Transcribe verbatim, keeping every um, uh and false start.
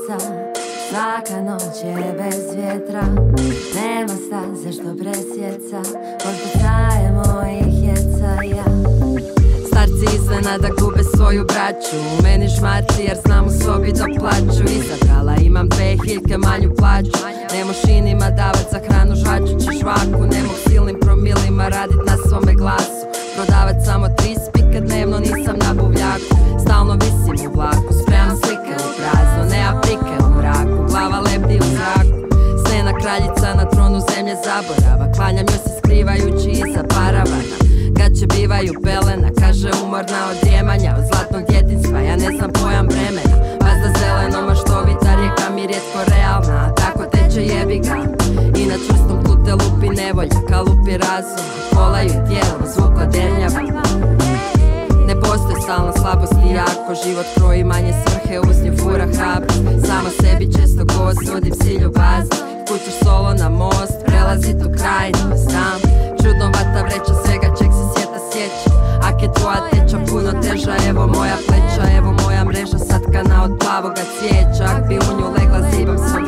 srca. Svaka noć je bez vjetra, nema staze što presjeca, možda traje mojih jeca i ja. Starci iznenada gube svoju braću, u meni šmarci jer znam u sobi da plaću. Izabrala imam dve hiljke manju plaću, ne moš inima davat za hranu žvačući žvaku. Ne mogu silnim promilima radit na svome glasu, prodavat samo tri spike dnevno, nisam na buvljaku. Stalno visim u vlaku, spremam slike u prazno, ne aprike u mraku, glava lebdi u zraku. Snena kraljica na tronu zemlje zaborava, klanjam joj se skrivajući iza paravana. Gaće bivaju pelena, kaže umorna od djemanja, od zlatnog djetinjstva, ja ne znam pojam vremena. Vazda zeleno maštovita, rijeka mi rijetko realna, a tako teče jebiga. I na čvrstom tlu te lupi nevolja, kalupi razuma, kolaju tijelom zvuk od dernjava. Ne postoji stalna slabost i jako, život kroji manje svrhe, uz nju fura hrabrost. Sama sebi često gost, nudim si ljubazni, kućuš solo na most, prelazi tu krajnost. Znam, čudnovata vreća svega čeg se sjeta sjeća. Ak je tvoja teča puno teža, evo moja pleća, evo moja mreža satkana od plavoga cvijeća. Ak bi u nju legla zibam svoj